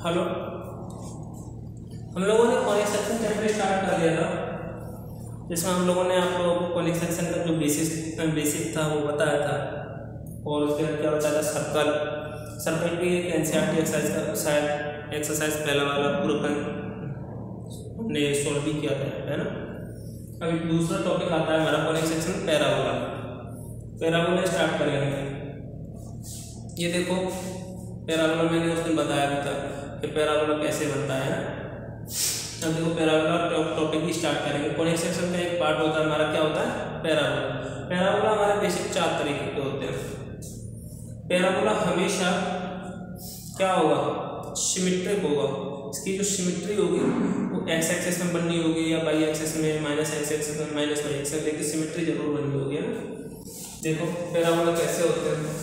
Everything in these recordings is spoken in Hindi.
हेलो, हम लोगों ने कॉनिक सेक्शन चैप्टर स्टार्ट कर दिया था, जिसमें हम लोगों ने आप लोगों को कॉनिक सेक्शन का जो बेसिक था वो बताया था। और उसके बाद क्या बताया था, सर्कल की एक एनसीईआरटी एक्सरसाइज का शायद एक्सरसाइज पहला वाला पूरा हमने सॉल्व भी किया था, है ना। अभी दूसरा टॉपिक आता है हमारा कॉनिक सेक्शन पैराबोला स्टार्ट करेंगे। ये देखो पैराबोला मैंने उस दिन बताया भी था कि पैराबोला कैसे बनता है ना। अब देखो पैराबोला टॉपिक ही स्टार्ट करेंगे। कॉनिक सेक्शन का एक पार्ट होता है हमारा, क्या होता है, पैराबोला हमारे बेसिक 4 तरीके के होते हैं। पैराबोला हमेशा क्या होगा, सिमेट्रिक होगा। इसकी जो सिमेट्री होगी वो एक्स एक्सिस में बननी होगी या वाई एक्सिस में, माइनस एक्स एक्सिस में, माइनस वाई एक्सिस में, लेकिन सिमेट्री जरूर बननी होगी, है ना। देखो पैराबोला कैसे होते हैं।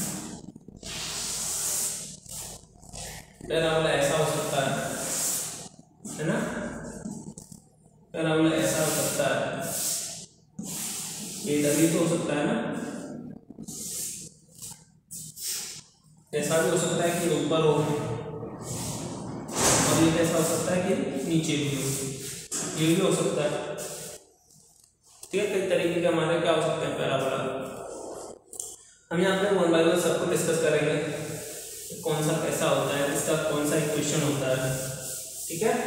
पैराबोला ऐसा हो सकता है ना, पैराबोला ऐसा हो सकता है, ये डबी तो हो सकता है ना, ऐसा भी हो सकता है कि ऊपर हो, और ये कैसा हो सकता है कि नीचे भी हो, ये भी हो सकता है। ठीक है, कई तरीके के हमारे क्या हो सकते हैं पैराबोला। हम यहाँ पे वन बाय वन सबको डिस्कस करेंगे, कौन सा कैसा होता है, इसका कौन सा इक्वेशन होता है। ठीक है,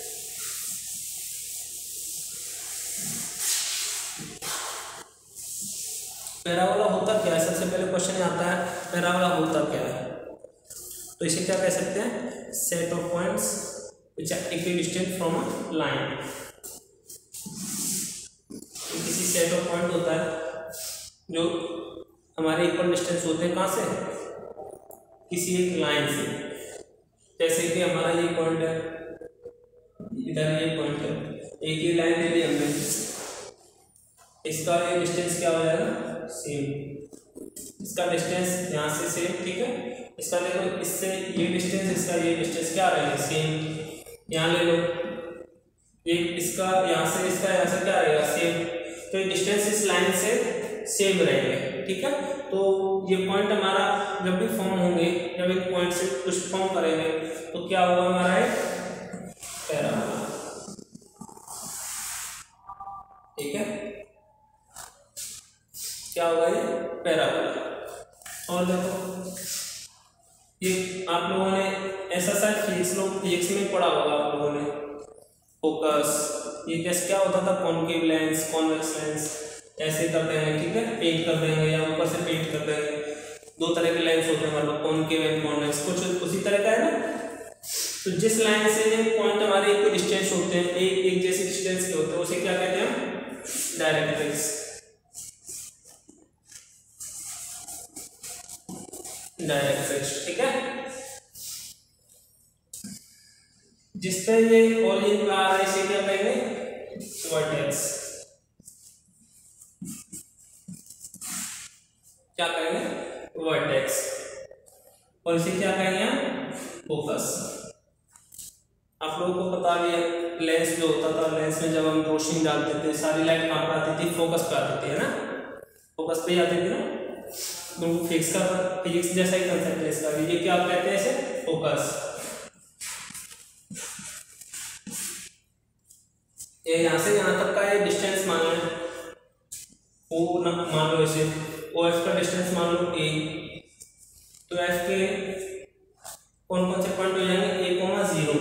पैराबोला होता क्या है, सबसे पहले क्वेश्चन आता है पैराबोला होता क्या है। तो इसे क्या कह सकते हैं, set of points which are equidistant from a line. किसी सेट ऑफ पॉइंट होता है जो हमारे इक्वल डिस्टेंस होते हैं, कहाँ से, किसी एक लाइन से। जैसे कि हमारा ये पॉइंट है, इधर ये पॉइंट है, एक ही लाइन ले ली हमने, इसका ये डिस्टेंस क्या हो जाएगा, सेम। इसका डिस्टेंस यहाँ से सेम, ठीक है। इसका ले लो, इससे ये डिस्टेंस, इसका ये डिस्टेंस क्या रहेगा, सेम। यहाँ ले लो, ये इसका यहाँ से, इसका यहाँ से क्या रहेगा, सेम। तो ये डिस्टेंस इस लाइन से सेम रहेंगे, ठीक है। तो ये पॉइंट हमारा जब भी फॉर्म होंगे, जब एक पॉइंट से कुछ फॉर्म करेंगे तो क्या होगा, हमारा एक पैराबोला। ठीक है, क्या होगा, ये पैराबोला। और देखो ये आप लोगों ने ऐसा शायद फिजिक्स में पढ़ा होगा आप लोगों ने, फोकस। ये कैसे क्या होता था, कॉनकेव लेंस, कॉन्वेक्स लेंस, ऐसे करते हैं, ठीक है, पेंट कर देंगे या ऊपर से पेंट कर देंगे। 2 तरह के लेंस होते हैं हमारे पास, कॉनकेव एंड कॉन्वेक्स, कुछ उसी तरह का है ना। तो जिस लाइन से पॉइंट हमारे एक डिस्टेंस होते हैं, एक जैसे डिस्टेंस के होते हैं, उसे क्या कहते हैं, डायरेक्ट्रिक्स। ठीक है, जिस पे ये ओरिजिन आ रहा है इसे क्या कहेंगे, वर्टेक्स। क्या कहेंगे, वर्टेक्स। और इसे क्या कहेंगे, फोकस। आप लोगों को पता भी है, लेंस जो होता था, लेंस में जब हम रोशनी डालते थे, सारी लाइट कहाँ पर आती थी, फोकस पे आती थी, है ना। फोकस पे आती थी ना, बिल्कुल फिजिक्स जैसा ही कंसेप्ट है इसका भी। ये क्या कहते हैं, इसे फोकस। ये यहाँ से यहाँ तक का ये डिस्टेंस मान लो, ओ मान लो, इसे ओ एफ का डिस्टेंस मान लो ए। तो एफ के कौन कौन से पॉइंट हो जाएंगे, a,0।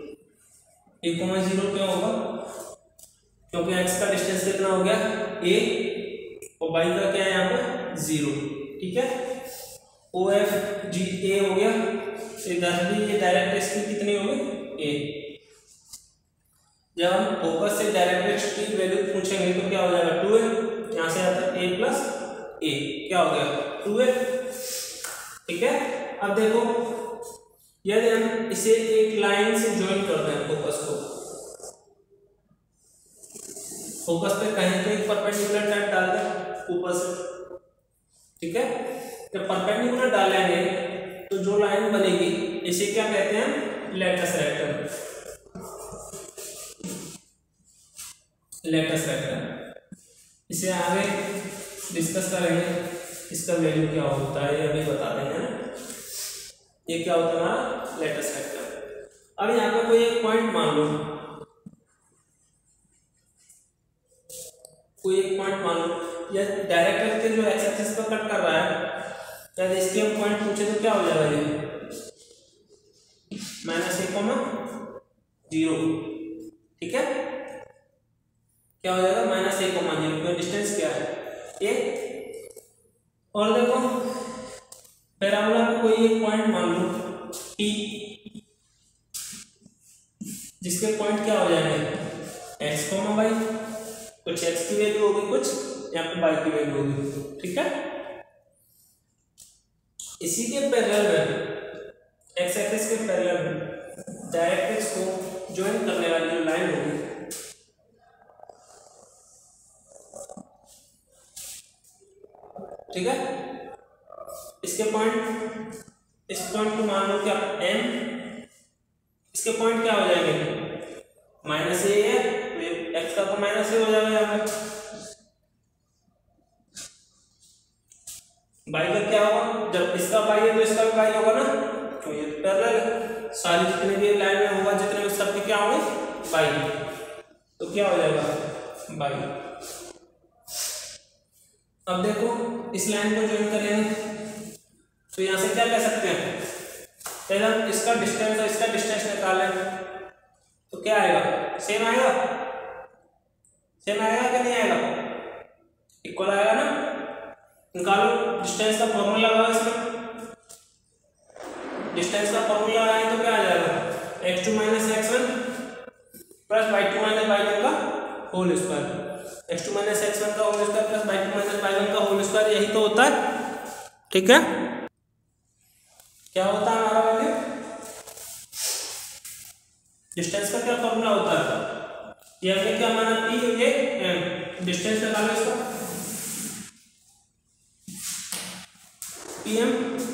a,0 क्यों होगा, क्योंकि एक्स का डिस्टेंस कितना हो गया, a, और वाई का क्या है यहाँ पे 0, ठीक है। ओ एफ जी ए हो गया, इधर भी ये डायरेक्ट्रिक्स की कितनी हो गई, a। जब हम फोकस से डायरेक्ट्रिक्स की वैल्यू पूछेंगे तो क्या हो जाएगा, 2a। यहाँ से आता है a प्लस a, क्या हो गया, 2a, ठीक है। अब देखो यदि हम इसे एक लाइन से ज्वाइन करते हैं, फोकस को, फोकस पे कहीं तो एक परपेंडिकुलर टाइप डाल दें ऊपर से, ठीक है। जब परपेंडिकुलर डालेंगे तो जो लाइन बनेगी इसे क्या कहते हैं, लेटस रेक्टम। इसे आगे डिस्कस करेंगे, इसका वैल्यू क्या होता है ये अभी बता देंगे ना। ये क्या होता है हमारा लेटस वेक्टर। अब यहाँ पे कोई एक पॉइंट मान लो, कोई एक पॉइंट मान लो, या डायरेक्ट रख के जो एक्स एक्सिस पर कट कर रहा है, यदि इसके हम पॉइंट पूछे तो क्या हो जाएगा, ये -a,0, ठीक है, क्या हो जाएगा -a,0, तो डिस्टेंस क्या है a। और देखो पैराबोला में कोई एक पॉइंट मान लो P, जिसके पॉइंट क्या हो जाएंगे x, y, कुछ x की वैल्यू होगी, कुछ यहाँ पे y की वैल्यू होगी, ठीक है। इसी के पैरेलल में x एक्सिस के पैरेलल में डायरेक्ट एक्स को ज्वाइन करने वाली जो लाइन होगी, ठीक है, इसके पॉइंट, इस पॉइंट को मान लो क्या m, इसके पॉइंट क्या हो जाएंगे -a है, तो x का तो -a हो जाएगा यहाँ पर, y का क्या होगा, जब इसका y है तो इसका भी y होगा ना, तो ये पैरेलल है, सारी जितने भी लाइन में होगा, जितने भी सबके क्या होंगे y, तो क्या हो जाएगा y। अब देखो इस लाइन को ज्वाइन करेंगे तो यहां से क्या कह सकते हैं, पहले हम इसका डिस्टेंस और इसका डिस्टेंस निकालें तो क्या आएगा, सेम आएगा, सेम आएगा कि नहीं आएगा, इक्वल आएगा ना। निकालो डिस्टेंस का फॉर्मूला लगाओ, इसमें डिस्टेंस का फॉर्मूला लगाएं तो क्या आ जाएगा, x2 - x1 plus y2 - y1 का होल स्क्वायर, x2 - x1 का whole square plus y2 - y1 का होल स्क्वायर, यही तो होता है, ठीक है। क्या होता है हमारा वैल्यू, डिस्टेंस का क्या फॉर्मूला होता है, ये हमने क्या माना p, ये डिस्टेंस निकालो इसका, pm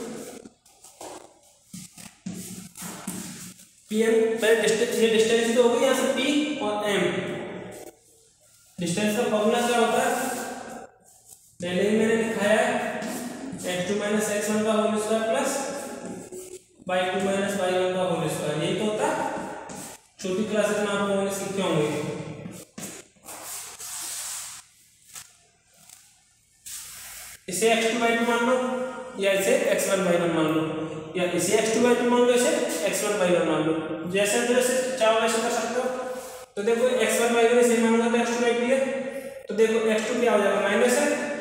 पहले डिस्टेंस, ये डिस्टेंस तो होगी यहाँ से p और m, डिस्टेंस का फॉर्मूला क्या होता है, पहले ही मैंने दिखाया है, x2 - x1 का whole square plus y2 - y1 का होल स्क्वायर, यही तो होता है, छोटी क्लासेस में आप लोगों ने सीखे होंगे। इसे x2 y2 मान लो, या इसे x1 y1 मान लो, या इसे x2 y2 मान लो, इसे x1 y1 मान लो, जैसे जैसे चाहो वैसे कर सकते हो। तो देखो x1 y1 इसे मानूंगा तो x2 y2 है, तो देखो x2 क्या हो जाएगा -x,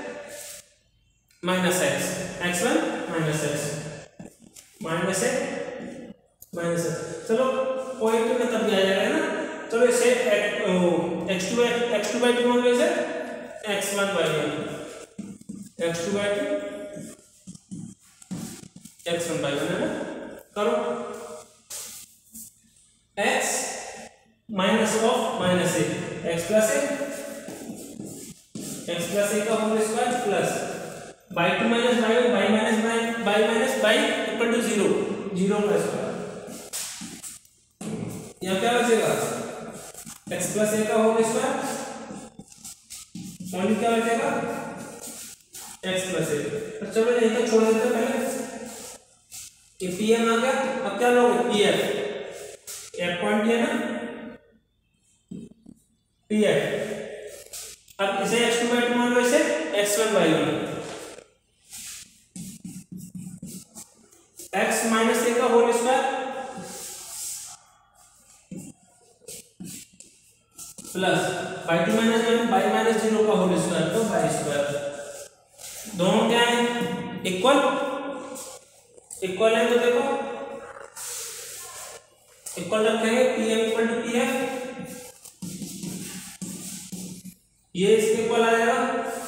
x1 -x, चलो पॉइंट में तब भी आ जाएगा ना, चलो इसे x2 y2 मान लो, इसे x1 y1, x2 y2 x1 y1 है ना, करो x minus of -a, x plus a का whole square plus y2 - y1, y equal to 0 का स्क्वायर, यहाँ क्या बचेगा x प्लस a का होल स्क्वायर, पॉइंट क्या बचेगा x प्लस a। तो चलो यहीं तक छोड़ देते हैं पहले, ये pm आ गया, अब क्या लोगे pf, f पॉइंट ये ना pf, अब इसे x2 y2 मान लो, इसे x1 y1, x minus a का whole square plus y2 - y minus 0 का होल स्क्वायर, तो y स्क्वायर, दोनों क्या है इक्वल है, तो देखो इक्वल रखेंगे, pm इक्वल टू pf, ये इसके इक्वल आ जाएगा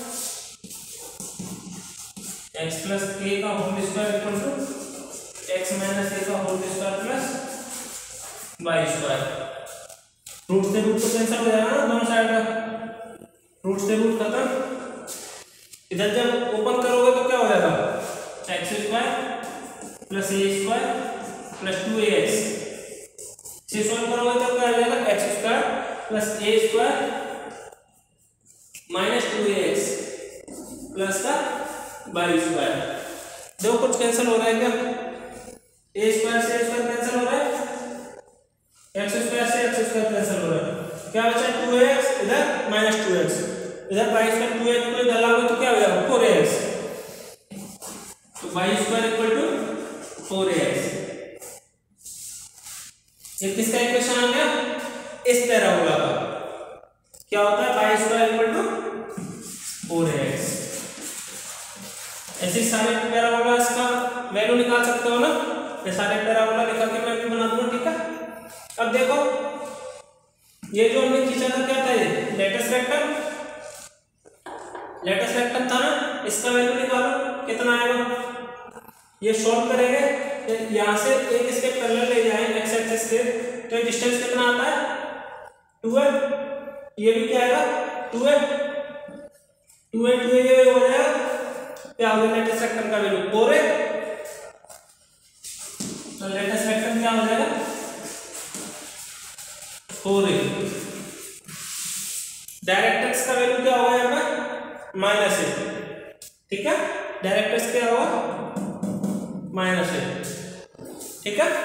x प्लस a का whole square equal to x minus a का whole square plus y square, root से रूट तो कैंसिल हो जाएगा ना दोनों साइड का, रूट से रूट खत्म, इधर जब ओपन करोगे तो क्या हो जाएगा x square plus a square plus 2ax, इसे सॉल्व करोगे तो क्या आ जाएगा x square plus a square minus 2ax plus का y स्क्वायर, देखो कुछ कैंसिल हो रहा है क्या, a स्क्वायर से a स्क्वायर कैंसिल हो रहा है, कैंसिल हो रहा है, क्या बचा 2x, इधर माइनस 2x, इधर y स्क्वायर 2x को इधर लाओगे तो क्या हो जाएगा 4x, तो y square equal to 4x। ये किसका इक्वेशन आ गया, इस पैराबोला का क्या होता है y square equal to 4x। ऐसे सारे पैराबोला इसका वैल्यू निकाल सकते हो ना, ये सारे पैराबोला निकाल के मैं भी बना दूंगा, ठीक है। अब देखो ये जो हमने खींचा था क्या था, ये लेटेस्ट रेक्टम था ना, इसका वैल्यू निकालो कितना आएगा, ये सॉल्व करेंगे, यहां से एक इसके पैरेलल ले जाएंगे एक्स एक्सिस के, तो डिस्टेंस कितना आता है 2a, ये भी क्या आएगा 2a, 2a ये हो जाएगा क्या हो गया लेटेस्ट रेक्टम का वैल्यू 4a, तो लेटेस्ट रेक्टम क्या हो जाएगा 4a। डायरेक्ट्रिक्स का वैल्यू क्या होगा यहाँ पर -a, ठीक है, डायरेक्ट्रिक्स क्या होगा -a, ठीक है।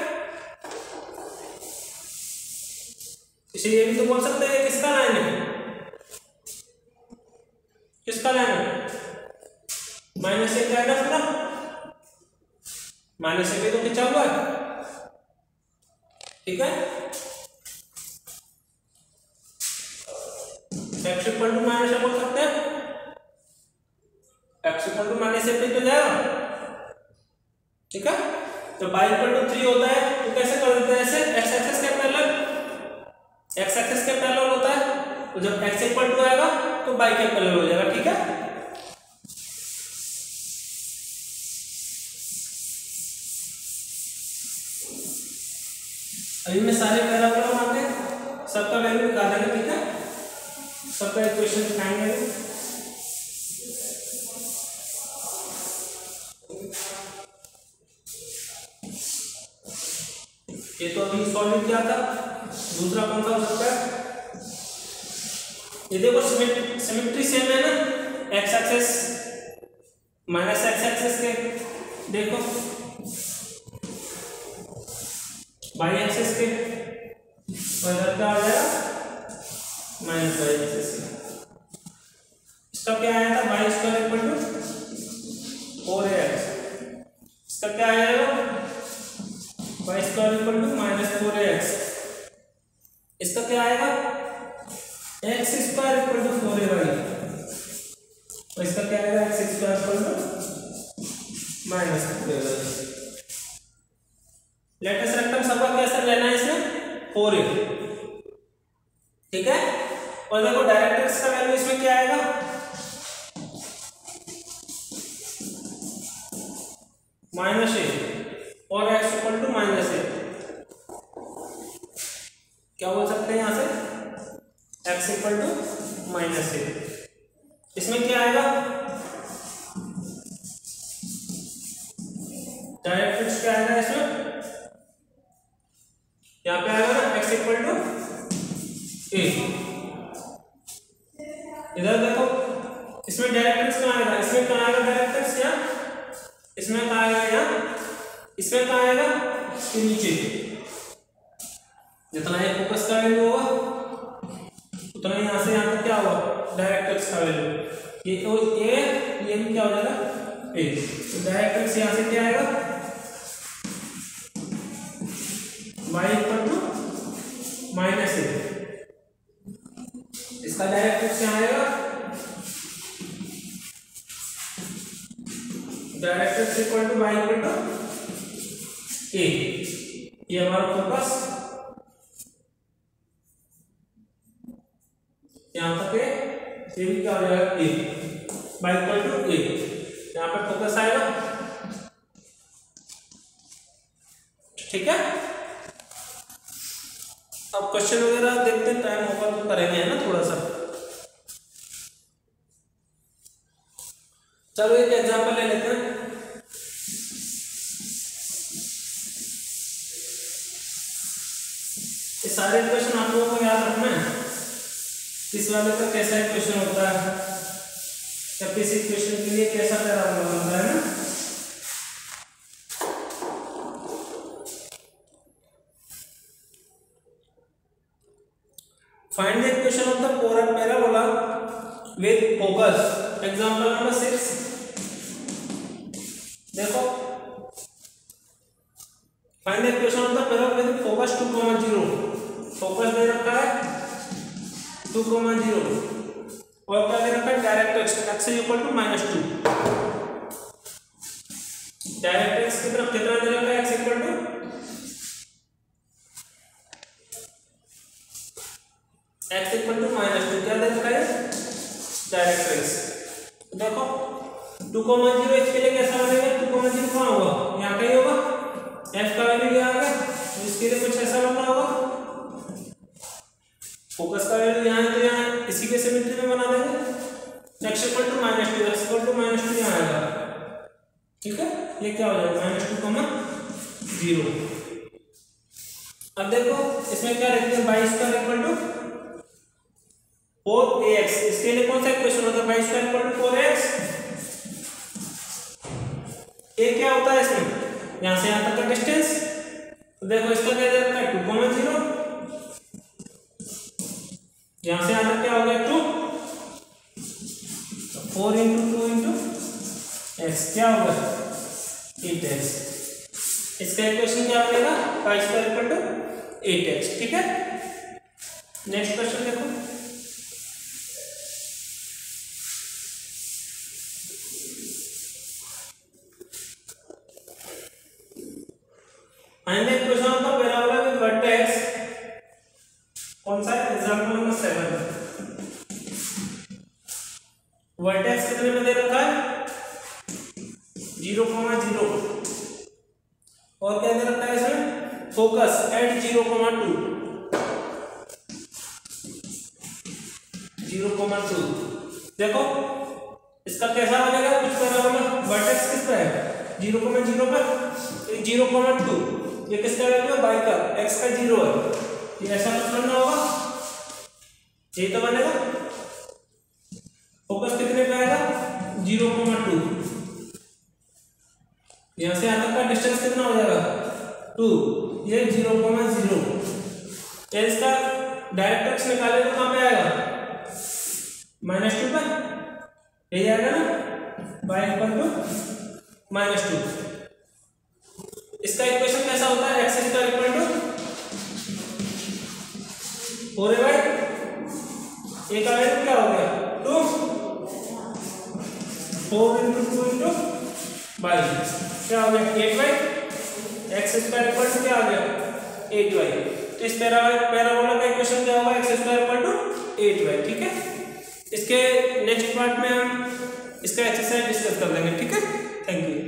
इसलिए ये भी तो बोल सकते हैं किसका लाइन है, किसका लाइन है -a क्या है पूरा, -a भी तो खींचा हुआ है, ठीक है। x इक्वल टू -a बोल सकते हैं, x इक्वल टू -a पे तो जाएगा, ठीक है। तो y इक्वल टू 3 होता है तो कैसे कर देते हैं, ऐसे x एक्सिस के पैरेलल, x एक्सिस के पैरेलल होता है, तो जब x इक्वल टू आएगा तो y के पैरेलल हो जाएगा, ठीक है। अभी मैं सारे पैराबोला बनाते हैं, सबका वैल्यू निकालेंगे, ठीक है, सबका इक्वेशन दिखाएंगे। ये तो अभी सॉल्व किया था, दूसरा कौन सा हो सकता है, ये देखो सिमेट्री सेम है ना, x axis minus x axis के, देखो y एक्सिस के, और इधर क्या आ जाएगा माइनस y एक्सिस के। इसका क्या आया था y square equal to 4ax, इसका क्या आएगा y square equal to -4ax, इसका क्या आएगा x square equal to 4ay, और इसका क्या आएगा x square equal to -4ay। Latus rectum सबका कैसा लेना है इसमें 4a, ठीक है। और देखो डायरेक्ट्रिक्स का वैल्यू इसमें क्या आएगा -a, और x इक्वल टू -a, क्या बोल सकते हैं यहां से x इक्वल टू -a, इसमें क्या आएगा डायरेक्ट्रिक्स क्या आएगा इसमें, यहाँ पे आएगा ना x इक्वल टू a, इधर देखो इसमें डायरेक्ट्रिक्स कहाँ आएगा, इसमें कहाँ आएगा डायरेक्ट्रिक्स, क्या इसमें कहाँ आएगा, यहाँ इसमें कहाँ आएगा इसके नीचे, जितना ये फोकस का वैल्यू होगा उतना यहाँ से यहाँ तक क्या होगा डायरेक्ट्रिक्स का वैल्यू, ये तो a, ये भी क्या हो जाएगा a, तो डायरेक्ट्रिक्स यहाँ से क्या आएगा y इक्वल टू -a, इसका डायरेक्ट्रिक्स क्या आएगा directrix equal to y equal to a, ये हमारा फोकस यहाँ तक है, ये भी क्या हो जाएगा a, y equal to a, यहाँ पर फोकस आएगा, ठीक है। अब क्वेश्चन वगैरह देखते हैं, टाइम होगा तो करेंगे, है ना थोड़ा सा। चलो एक एग्जांपल ले लेते हैं, ये सारे इक्वेशन आप लोगों को याद रखना है, इस वाले का कैसा इक्वेशन होता है या किसी इक्वेशन के लिए कैसा पैराबोला बनता है ना। Find the equation of the parabola with focus. Example number 6 देखो, find the equation of the parabola with focus 2,0। Focus दे रखा है 2,0 और क्या दे रखा है directrix equal to -2। Directrix की तरफ कितना दे रखा है एक्स इक्वल टू -2, क्या दे रखा है डायरेक्ट एक्स। देखो 2,0 इसके लिए कैसा बनेगा, 2,0 कहाँ होगा, यहाँ का ही होगा, f का वैल्यू यहाँ आ गया, तो इसके लिए कुछ ऐसा बनना होगा, फोकस का वैल्यू यहाँ है तो यहाँ इसी के सिमेट्री में बना देंगे, x इक्वल टू -2 यहाँ आएगा, ठीक है। ये क्या हो जाएगा -2,0। अब देखो इसमें क्या रखते हैं, y square equal to 4ax। इसके लिए कौन सा इक्वेशन होता है, y square equal to 4ax। ये क्या होता है इसमें, यहां से यहां तक का डिस्टेंस, तो देखो इसका क्या दे रखा है 2,0, यहां से यहां तक क्या हो गया 2, 4 × 2 × x क्या होगा 8x। इसका इक्वेशन क्या बनेगा, y square equal to 8x, ठीक है। नेक्स्ट क्वेश्चन देखो, find the equation of the parabola with vertex, कौन सा है, एग्जांपल नंबर 7। वर्टेक्स कितने में दे रखा है 0,0 और क्या दे रखा है इसमें फोकस एट 0,2। देखो इसका कैसा बनेगा, कुछ पैराबोला वर्टेक्स किस पे है 0,0 पर, 0,2 ये किसका वैल्यू है y का, x का 0 है, ये ऐसा कुछ बनना होगा, ये तो बनेगा। फोकस कितने पे आएगा 0,2, यहां से यहां तक का डिस्टेंस कितना हो जाएगा 2, ये 0,0। ये इसका डायरेक्ट एक्स निकाले तो कहां पे आएगा -2 पर, ये आएगा ना y इक्वल टू -2। इसका इक्वेशन कैसा होता है, x square equal to 4ay, ये का वैल्यू क्या हो गया 2, 4 × 2 × y क्या हो गया 8y, x square equal to क्या आ गया 8y। तो इस पैराबोला का इक्वेशन क्या होगा, x square equal to 8y, ठीक है। इसके नेक्स्ट पार्ट में हम इसका एक्सरसाइज डिस्कस कर लेंगे, ठीक है। Thank you.